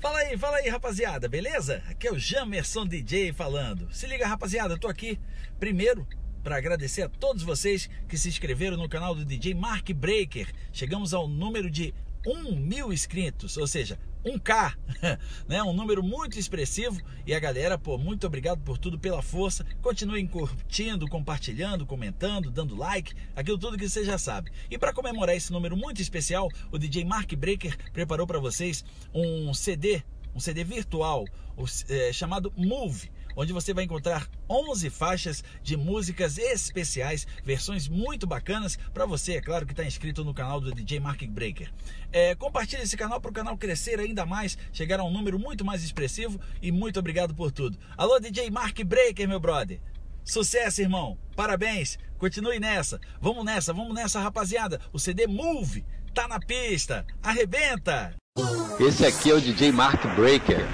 Fala aí, rapaziada, beleza? Aqui é o Jamerson DJ falando. Se liga, rapaziada, eu tô aqui primeiro para agradecer a todos vocês que se inscreveram no canal do DJ Mark Breaker. Chegamos ao número de 1.000 inscritos, ou seja, 1K, né? Um número muito expressivo. E a galera, muito obrigado por tudo, pela força. Continuem curtindo, compartilhando, comentando, dando like, aquilo tudo que você já sabe. E para comemorar esse número muito especial, o DJ Mark Breaker preparou para vocês um CD virtual chamado Move, onde você vai encontrar 11 faixas de músicas especiais, versões muito bacanas para você, é claro, que está inscrito no canal do DJ Mark Breaker. Compartilhe esse canal para o canal crescer ainda mais, chegar a um número muito mais expressivo, e muito obrigado por tudo. Alô, DJ Mark Breaker, meu brother. Sucesso, irmão. Parabéns. Continue nessa. Vamos nessa, rapaziada. O CD Move tá na pista. Arrebenta. Esse aqui é o DJ Mark Breaker.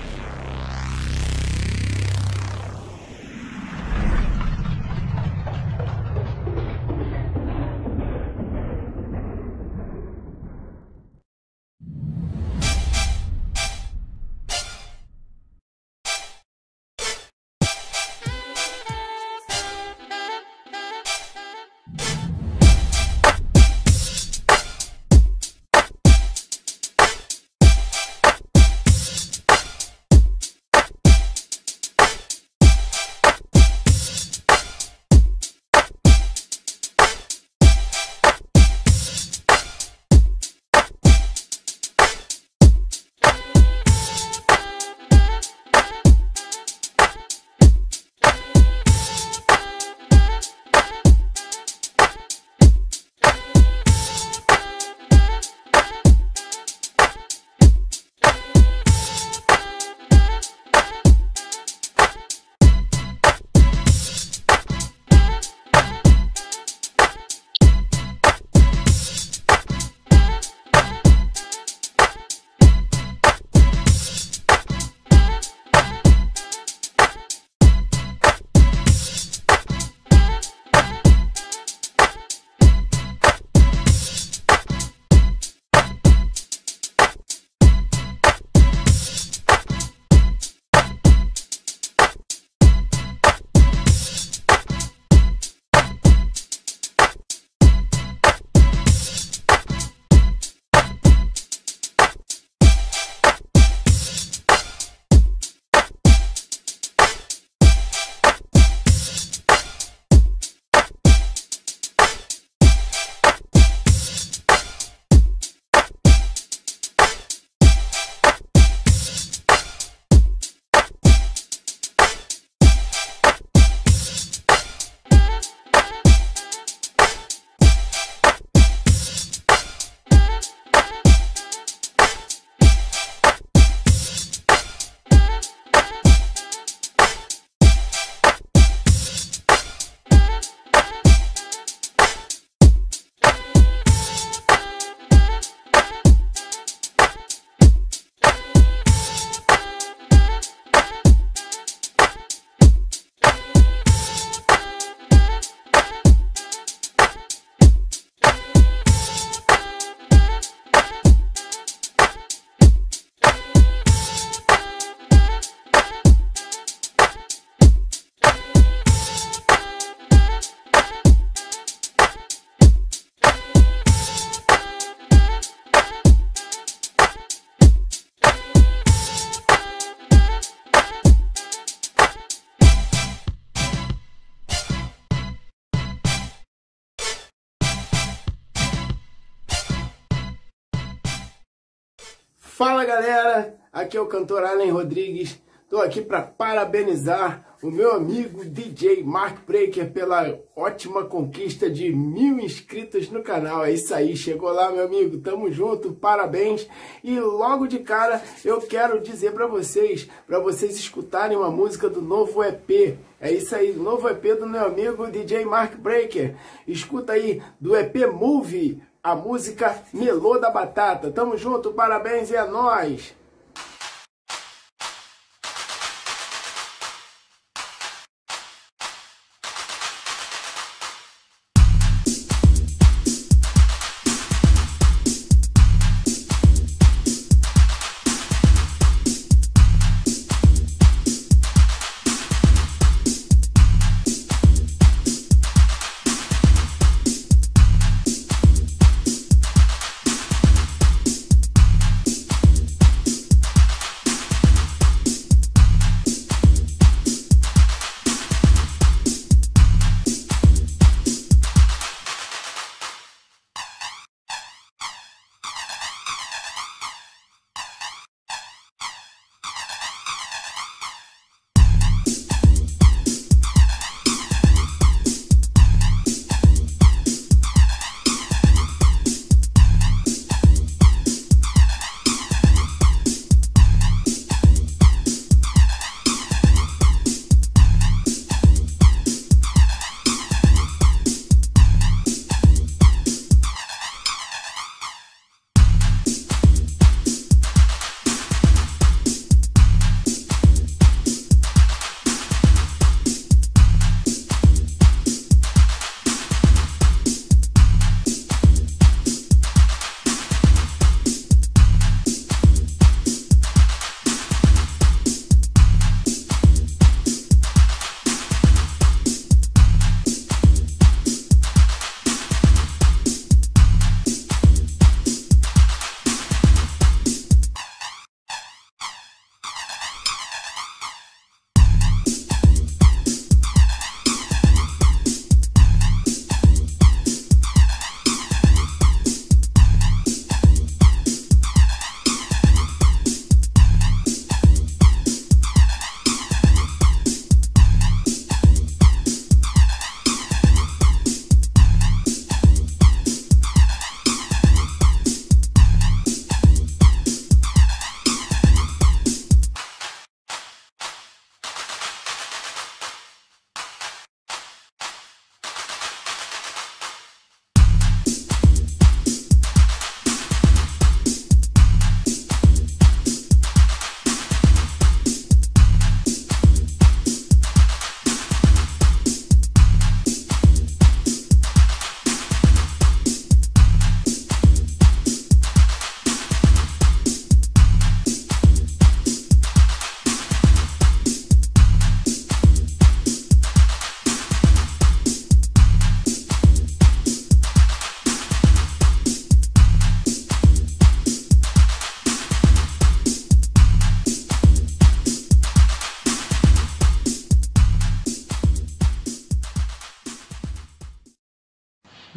Fala galera, aqui é o cantor Allen Rodrigues. Estou aqui para parabenizar o meu amigo DJ Mark Breaker pela ótima conquista de 1.000 inscritos no canal. É isso aí, chegou lá, meu amigo, tamo junto, parabéns. E logo de cara eu quero dizer para vocês escutarem uma música do novo EP. É isso aí, o novo EP do meu amigo DJ Mark Breaker. Escuta aí, do EP Move, a música Melô da Batata. Tamo junto, parabéns e é nóis!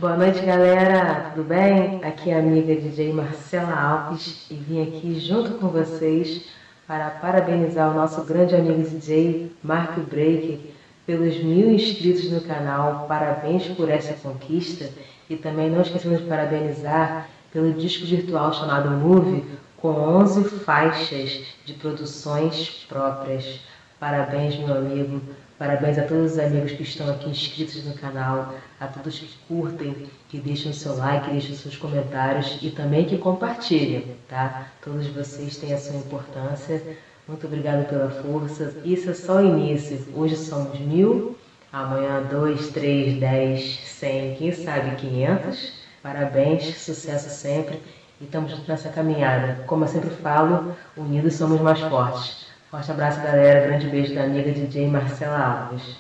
Boa noite, galera, tudo bem? Aqui é a amiga DJ Marcela Alves e vim aqui junto com vocês para parabenizar o nosso grande amigo DJ Mark Breaker pelos 1000 inscritos no canal. Parabéns por essa conquista e também não esquecemos de parabenizar pelo disco virtual chamado Move, com 11 faixas de produções próprias. Parabéns, meu amigo. Parabéns a todos os amigos que estão aqui inscritos no canal, a todos que curtem, que deixam seu like, que deixam seus comentários e também que compartilham, tá? Todos vocês têm a sua importância. Muito obrigado pela força. Isso é só o início. Hoje somos 1000, amanhã 2, 3, 10, 100, quem sabe 500. Parabéns, sucesso sempre e estamos juntos nessa caminhada. Como eu sempre falo, unidos somos mais fortes. Forte abraço, galera. Grande beijo da amiga DJ Marcela Alves.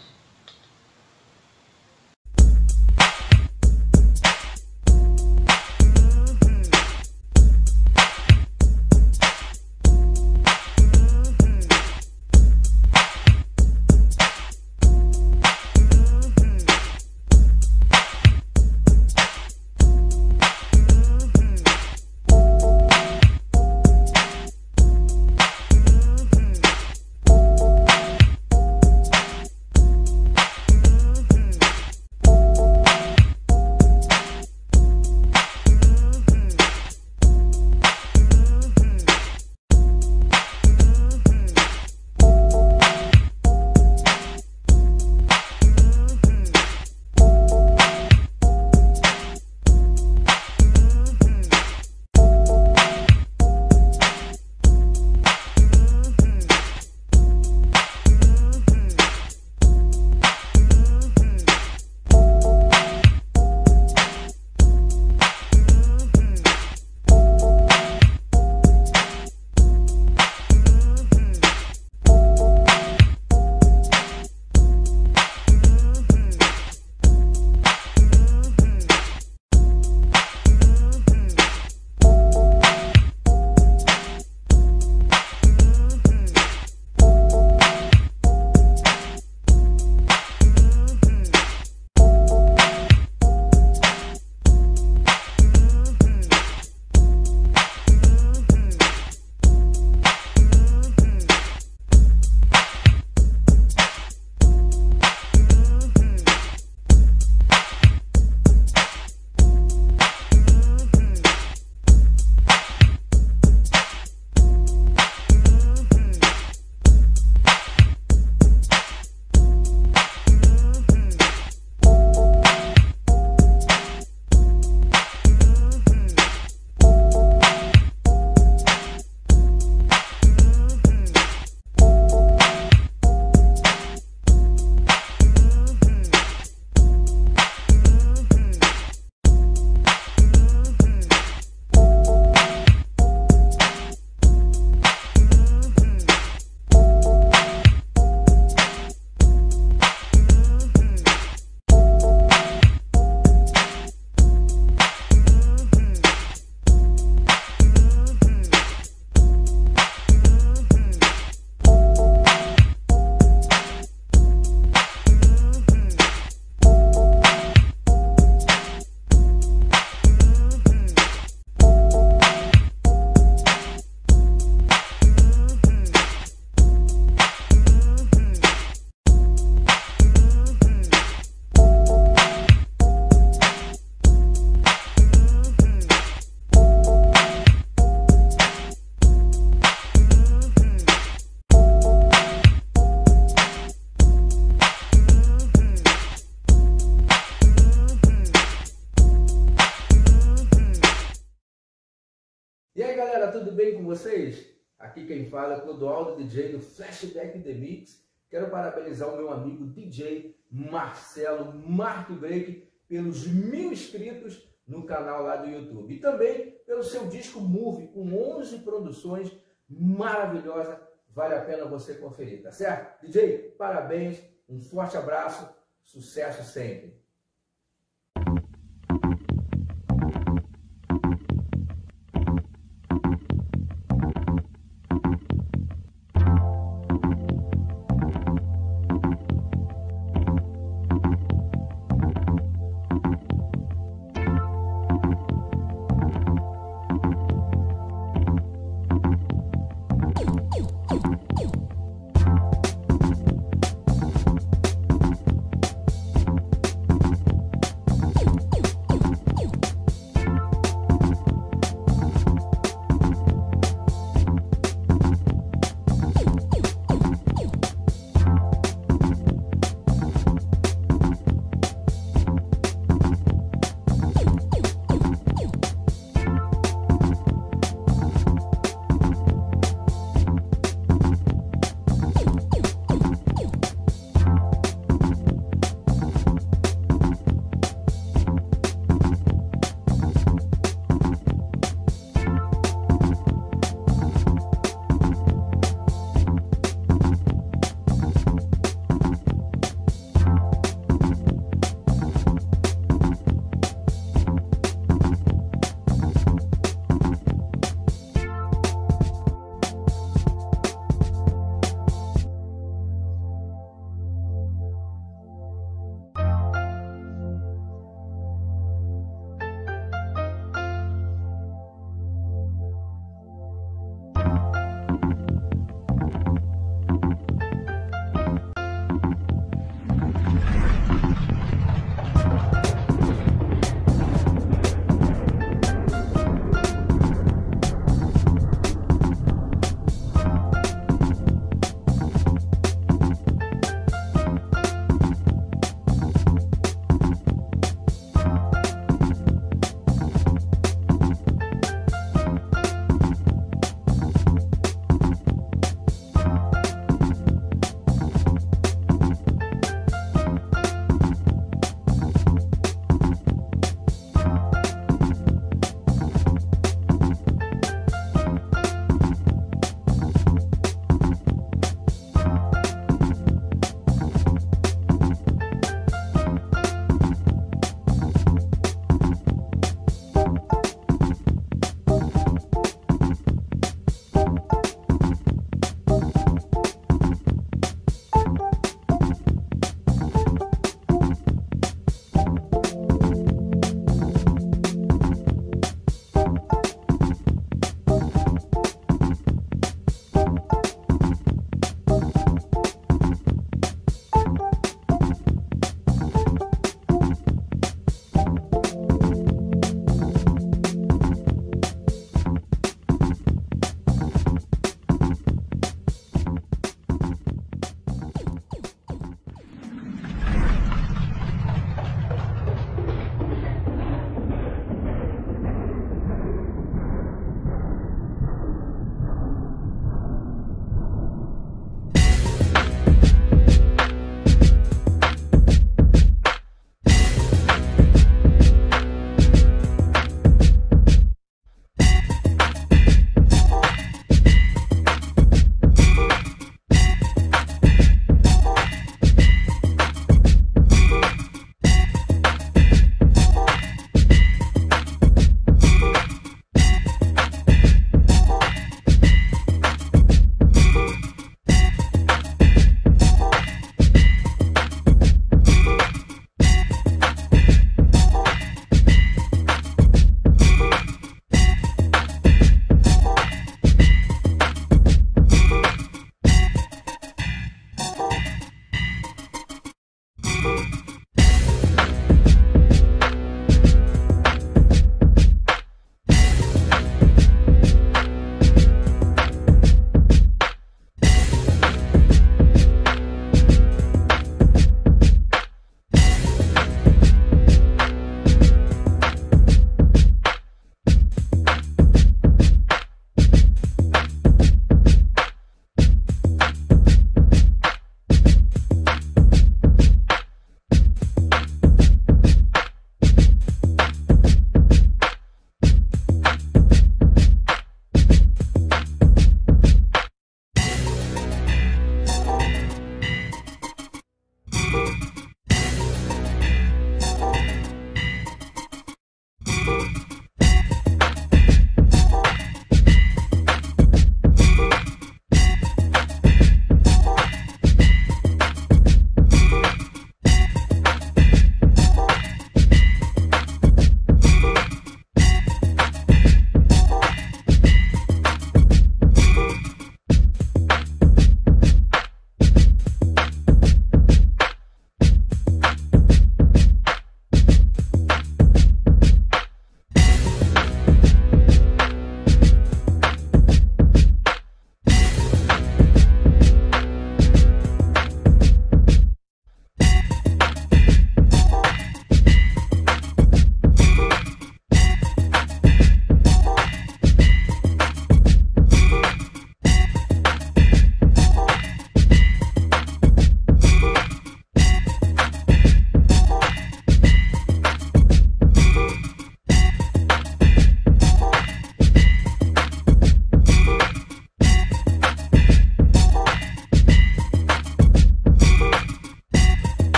E aí, galera, tudo bem com vocês? Aqui quem fala é Clodoaldo, DJ do Flashback The Mix. Quero parabenizar o meu amigo DJ Marcelo Mark Breaker pelos 1000 inscritos no canal lá do YouTube. E também pelo seu disco Move, com 11 produções maravilhosas. Vale a pena você conferir, tá certo? DJ, parabéns, um forte abraço, sucesso sempre.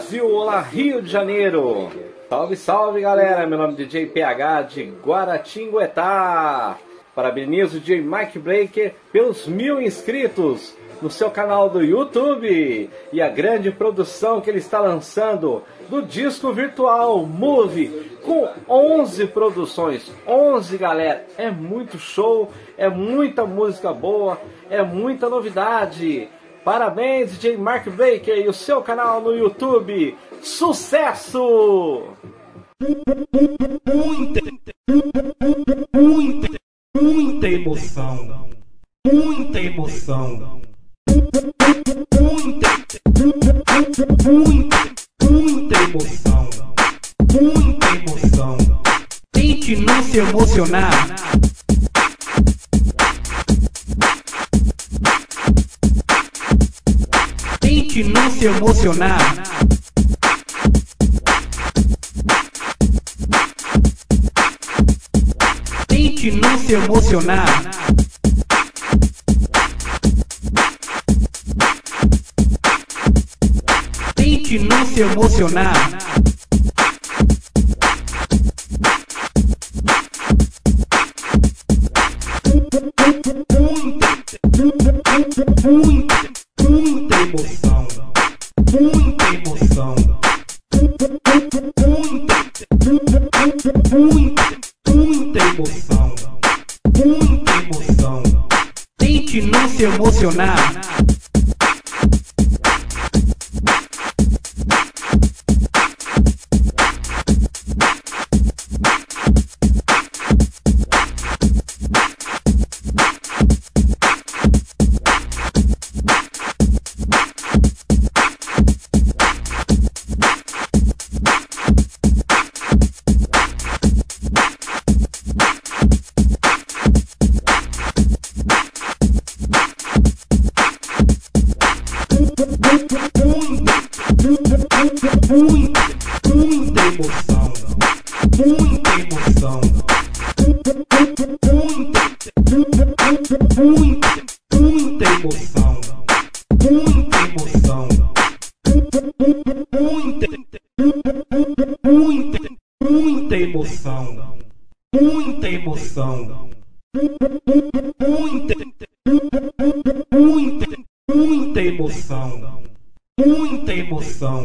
Brasil, olá Rio de Janeiro. Salve, salve galera, meu nome é DJ PH de Guaratinguetá. Parabenizo o DJ Mark Breaker pelos 1000 inscritos no seu canal do YouTube e a grande produção que ele está lançando do disco virtual Move, com 11 produções, 11 galera, é muito show, é muita música boa, é muita novidade. Parabéns DJ Mark Breaker e o seu canal no YouTube, sucesso! Muita emoção, muita emoção. Muita emoção, muita emoção. Tente não se emocionar. Tente não se emocionar. Tente não se emocionar. Tente não se emocionar. Muita emoção, muita emoção. Muita emoção, muita emoção. Tente não se emocionar. Muita emoção, muita emoção. Muita emoção, muita emoção. Muita emoção, muita emoção. Muita emoção, muita emoção.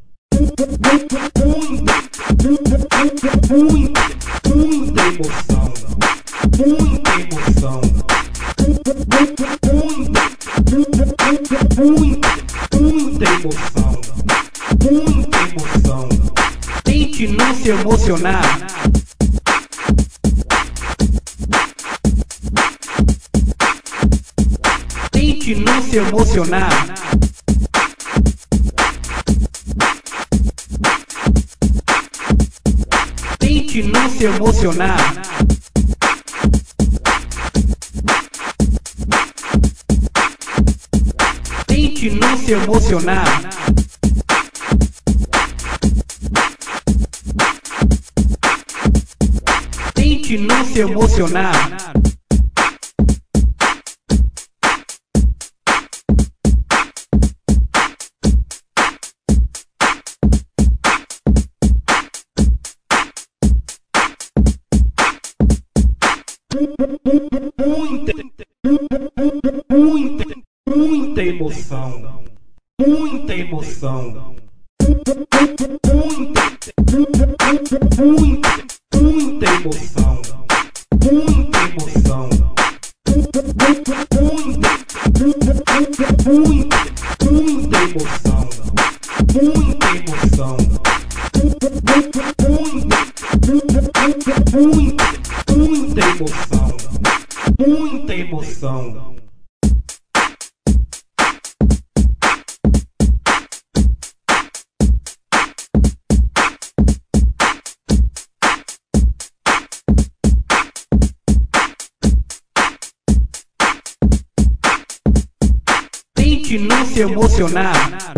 Muita emoção, muita emoção. Muita emoção, muita emoção. Tente não se emocionar. Tente não se emocionar. Tente não se emocionar. Tente não se emocionar. Tente não se emocionar. Muita emoção, muita emoção. Muita emoção, muita emoção. Muita emoção, muita emoção. Muita emoção, muita emoção. Tente não se emocionar.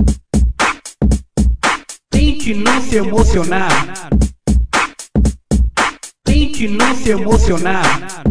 Tente não se emocionar. Tente não se emocionar.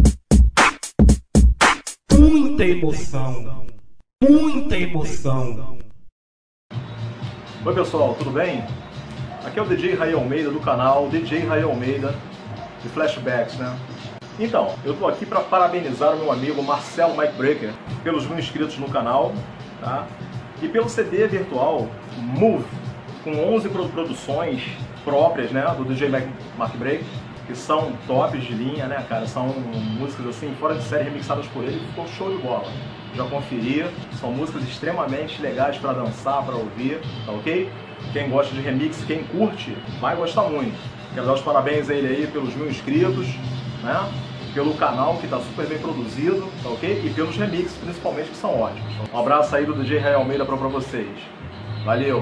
Muita emoção, muita emoção. Oi pessoal, tudo bem? Aqui é o DJ Ray Almeida do canal DJ Ray Almeida de Flashbacks, né? Então, eu tô aqui para parabenizar o meu amigo Marcelo Mike Breaker pelos 1000 inscritos no canal, tá? E pelo CD virtual Move, com 11 produções próprias, né, do DJ Mark Breaker, que são tops de linha, né, cara? São músicas assim, fora de série, remixadas por ele, ficou show de bola. Já conferi, são músicas extremamente legais para dançar, para ouvir, tá ok? Quem gosta de remix, quem curte, vai gostar muito. Quero dar os parabéns a ele aí pelos 1000 inscritos, né? Pelo canal que está super bem produzido, tá ok? E pelos remixes, principalmente, que são ótimos. Um abraço aí do DJ Ray Almeida para vocês. Valeu!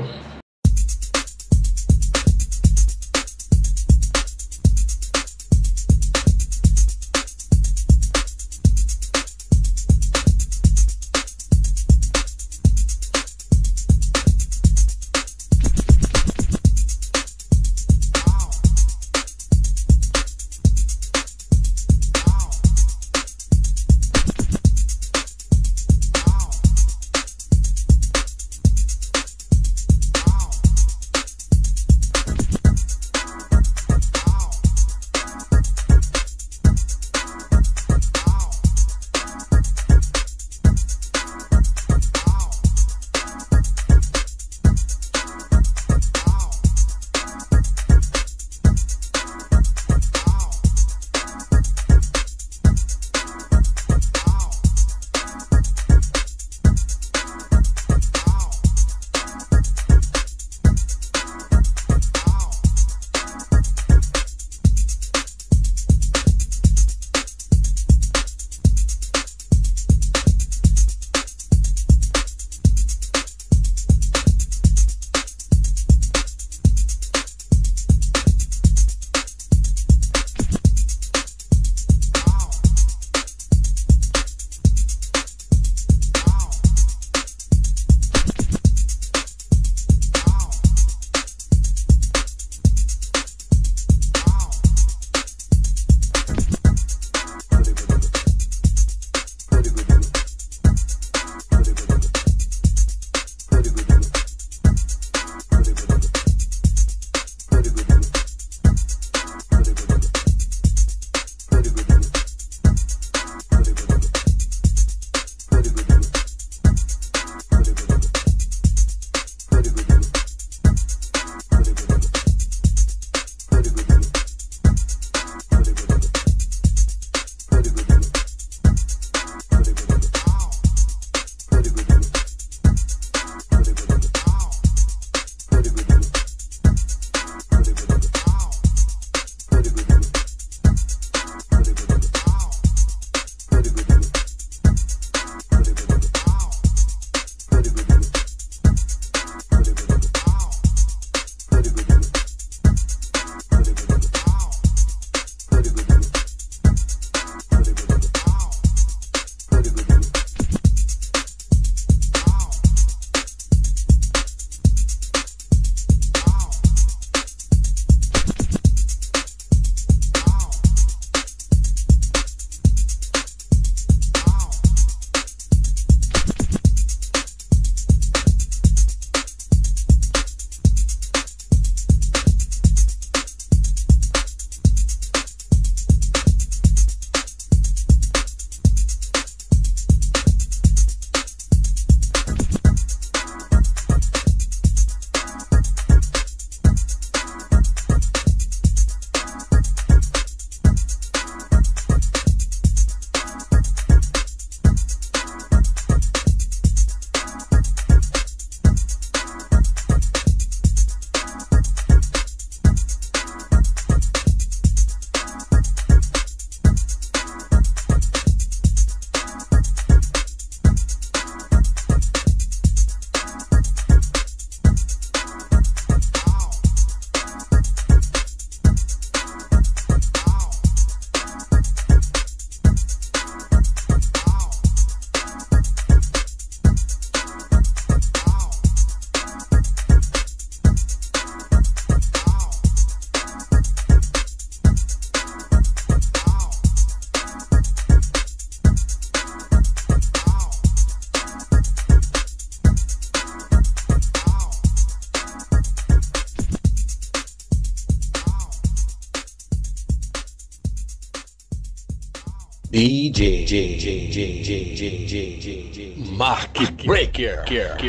Mark Breaker.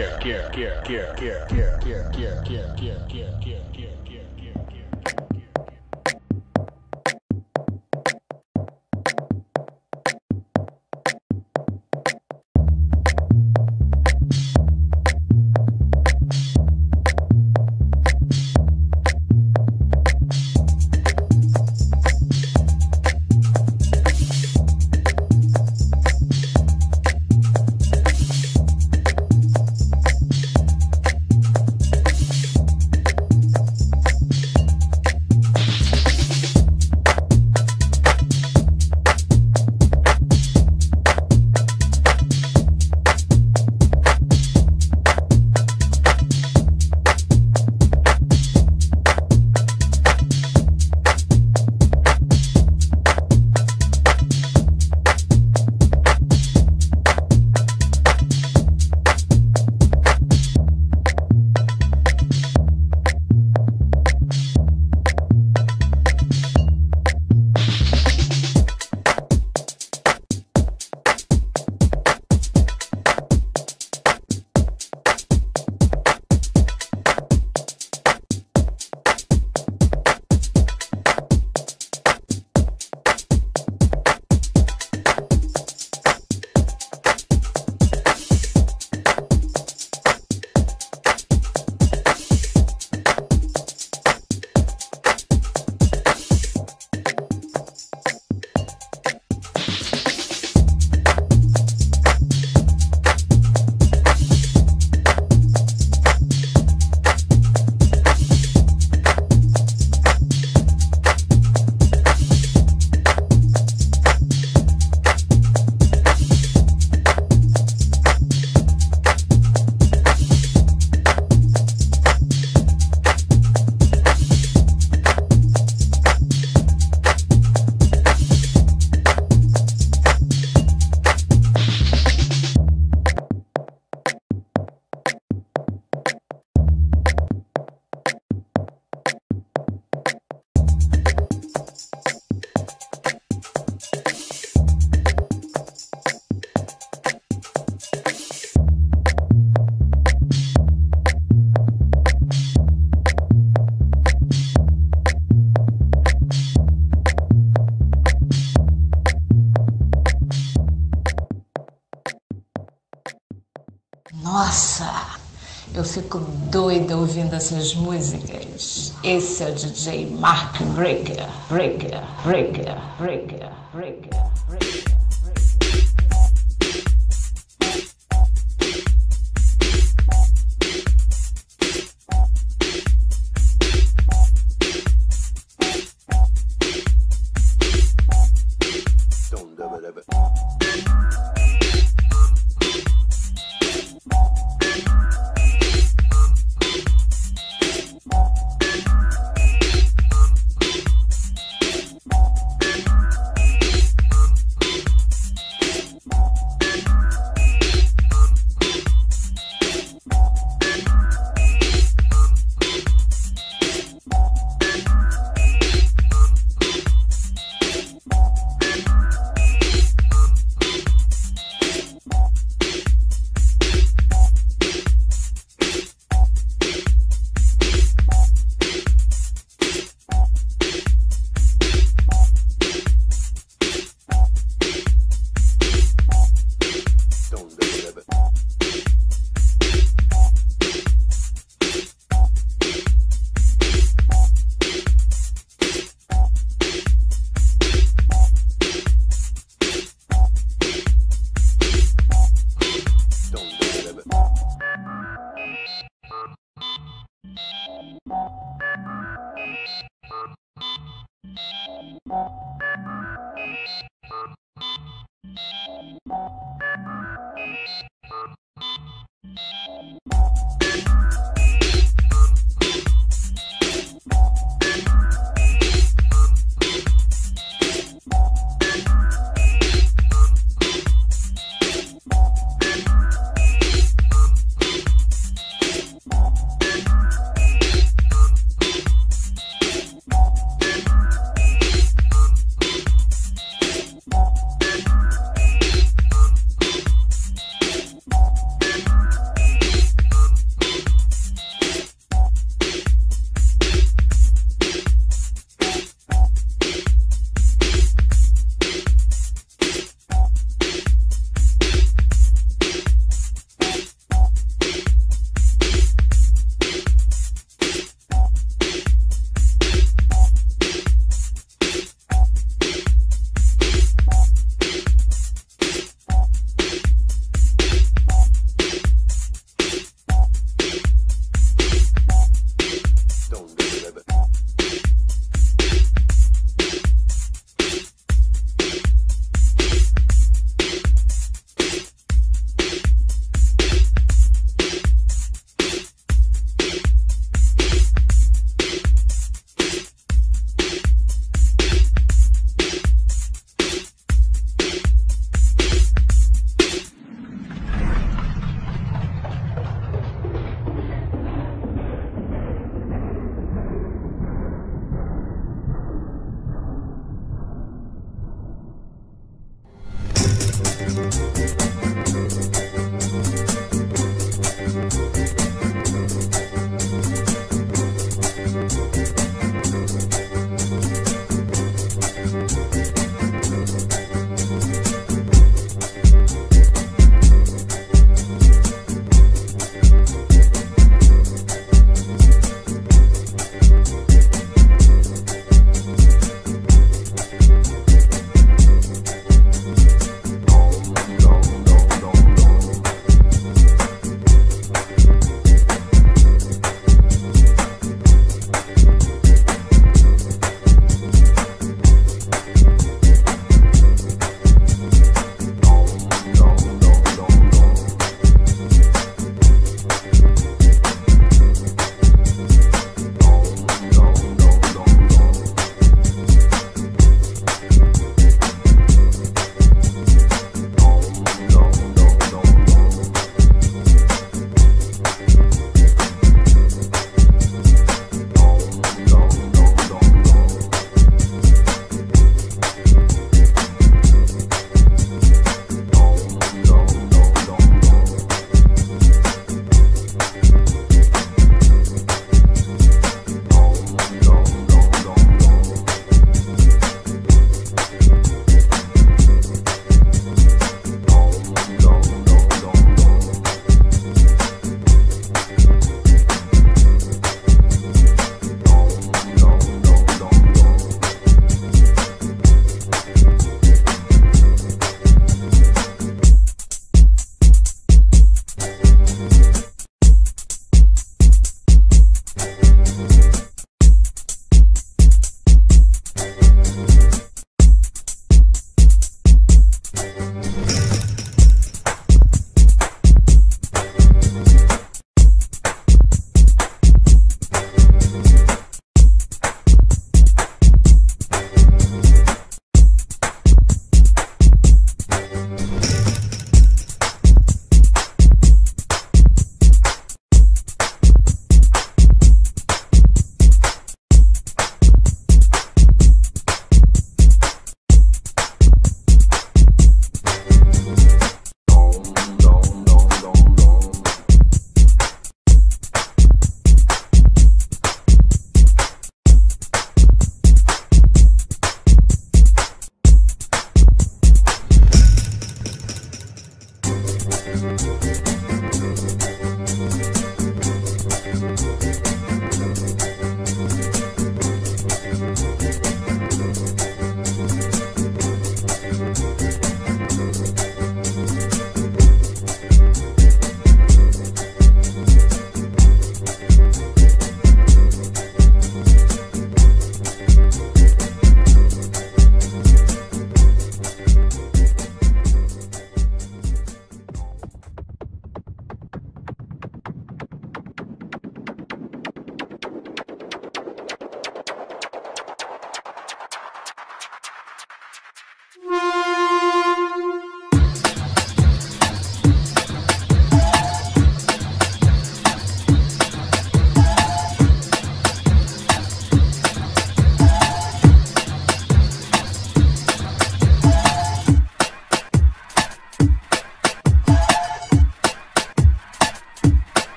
Nossa, eu fico doida ouvindo essas músicas. Esse é o DJ Mark Breaker.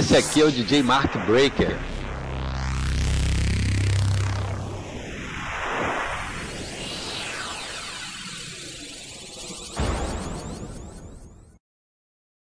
Esse aqui é o DJ Mark Breaker.